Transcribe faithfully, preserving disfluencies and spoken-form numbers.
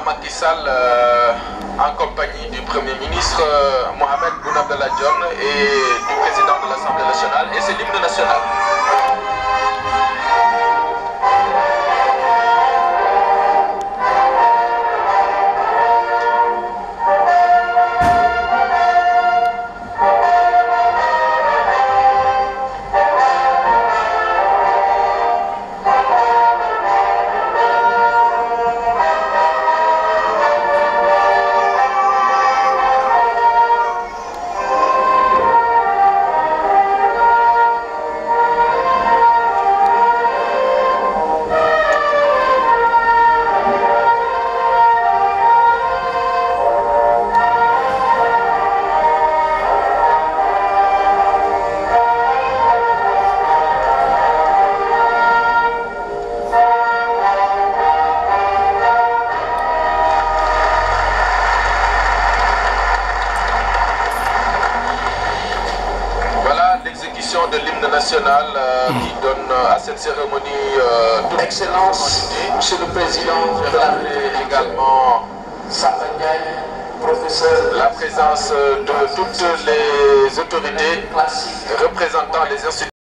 Macky Sall euh, en compagnie du Premier ministre euh, Mohamed Boun Abdallah Dionne et du président de l'Assemblée nationale, et c'est l'hymne national. De l'hymne national euh, qui donne euh, à cette cérémonie euh, toute excellence. Monsieur le Président, je rappelle également professeur, la présence de toutes les autorités représentant les institutions.